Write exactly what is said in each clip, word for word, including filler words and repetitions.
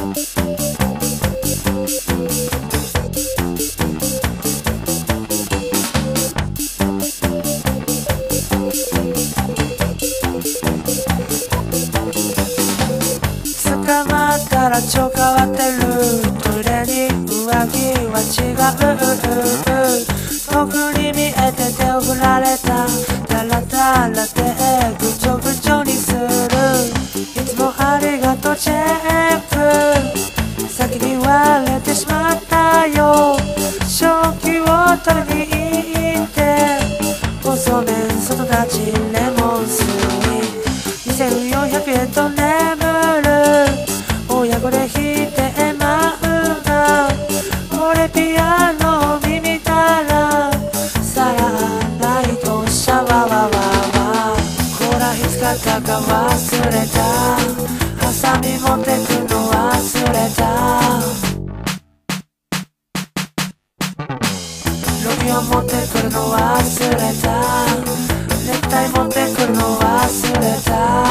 捕まったらちょ変わってる。トイレに上着は違う。遠くに見えて手を振られた。ダラダラでぐちょぐちょにする。いつもありがとうチェック。先に割れてしまったよ。正気を取りに行って細麺外立ちレモン水にせんよんひゃくえんと眠る。親子で弾いてまうな。これピアノを見たらさらライトシャワーワーワーワー。ほらいつ買ったか忘れた。ハサミ持ってくの忘れた。ロビオ持ってくるの忘れた。ネクタイ持ってくるの忘れた。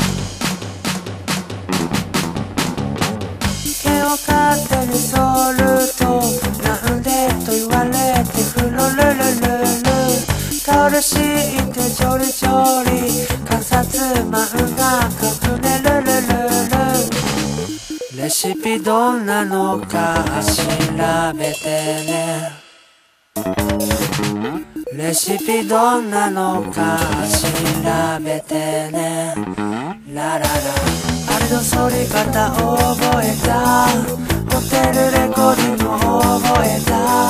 毛を勝手に剃るとなんでと言われてフロルルルル。タオル敷いてジョリジョリ観察漫画描くねルルルル。レシピどんなのか調べてね。レシピどんなのか調べてね。ラララあれの反り方覚えた。ホテルレコーディング覚えた。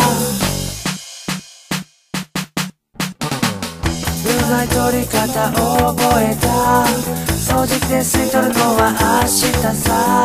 うまい取り方覚えた。掃除機で吸い取るのは明日さ。